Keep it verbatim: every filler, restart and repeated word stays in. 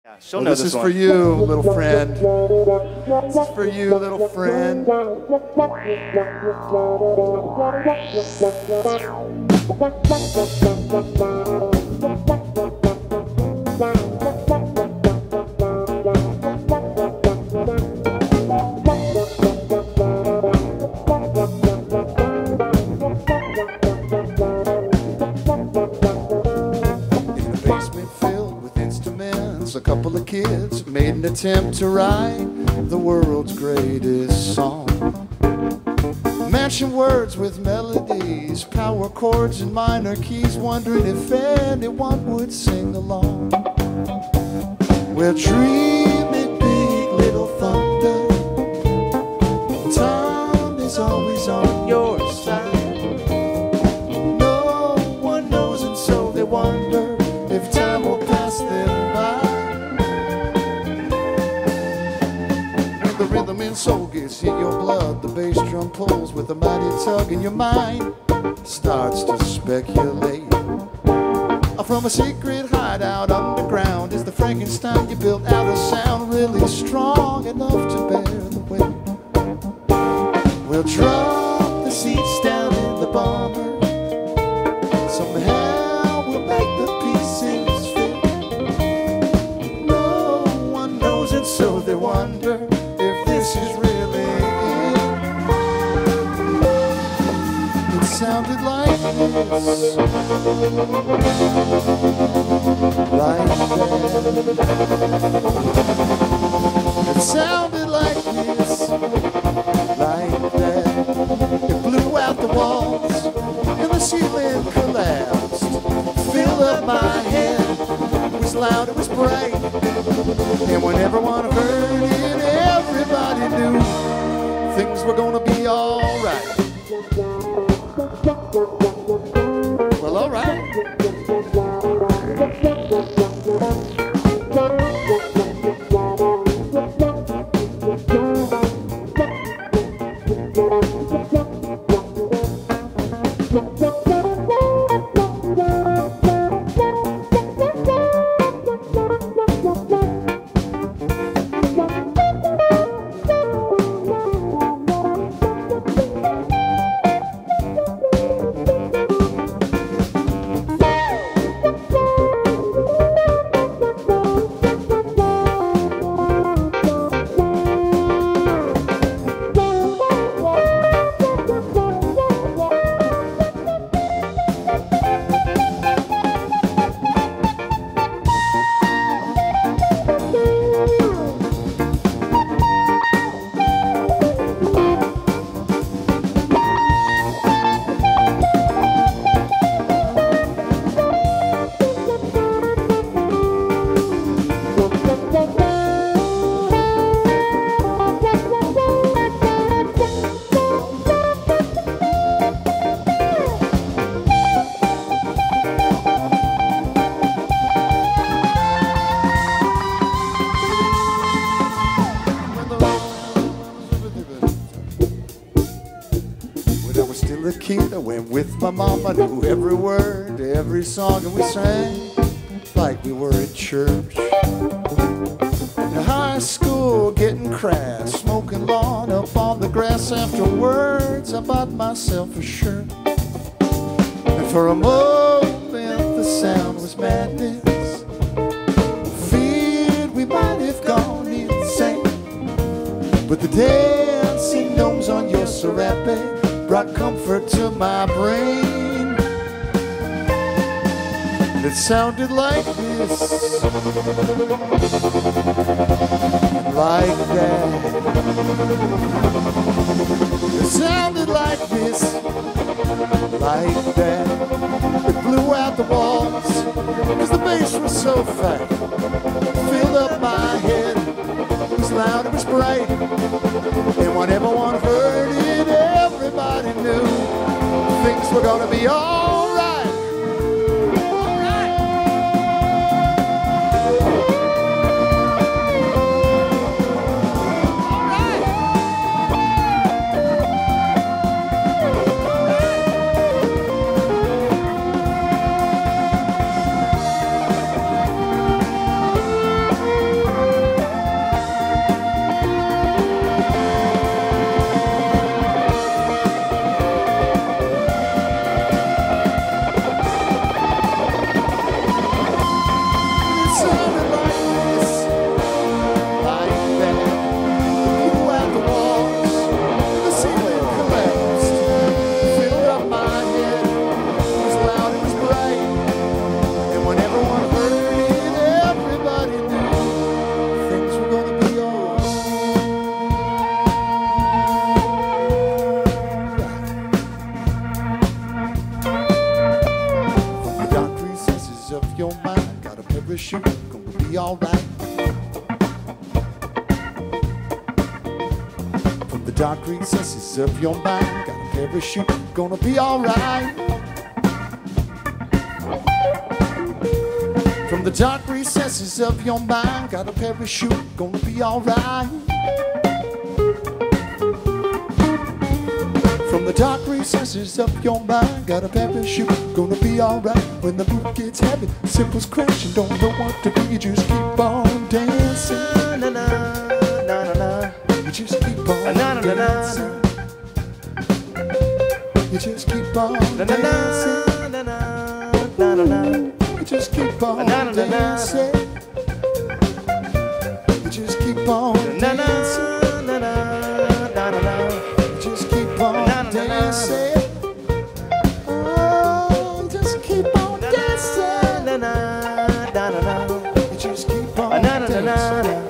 Yeah, she'll Well, know this, this is one. for you, little friend. This is for you, little friend. A couple of kids made an attempt to write the world's greatest song. Matching words with melodies, power chords and minor keys, wondering if anyone would sing along. Well, dream it big, little thunder. Time is always on your side. No one knows, and so they wonder if time will pass them by. The rhythm and soul gets in your blood, the bass drum pulls with a mighty tug, and your mind starts to speculate. From a secret hideout underground is the Frankenstein you built out of sound, really strong enough to bear the weight. We'll drop the seats down in the bomber, somehow we'll make the pieces fit. No one knows, and so they wonder if this is really it. It sounded like this, like that. It sounded like this, like that. It blew out the walls and the ceiling collapsed. Filled up my head, it was loud, it was bright, and when everyone heard it, everybody knew things were gonna be alright. Well, alright. Still a kid, I went with my mom. I knew every word to every song, and we sang like we were at church. In high school, getting crass, smoking lawn up on the grass. Afterwards, I bought myself a shirt, and for a moment the sound was madness. Feared we might have gone insane, but the dancing gnomes on your serape brought comfort to my brain. It sounded like this, like that. It sounded like this, like that. It blew out the walls, cause the bass was so fat. Filled up my head, it was loud, it was bright, and when everyone heard it, everybody knew things were gonna be all right. All right. All right. All right. dark recesses of your mind, got a parachute, gonna be alright. From the dark recesses of your mind, got a parachute, gonna be alright. From the dark recesses of your mind, got a parachute, gonna be alright. When the boot gets heavy, cymbals crash, and don't know what to do, you just keep on dancing. Na, na, na, na, na. You just keep on Na, na, na, na, dancing. You just keep on Na, na, dancing. na, na, na, na, na. You just keep on Na, na, na, na, na. dancing. You just keep on Na, na, dancing. na, na, na, na, na. You just keep on Na, na, na, na. dancing. Oh, you just keep on dancing. Na, na, na, na, na. You just keep on Na, na, na, na, dancing. na.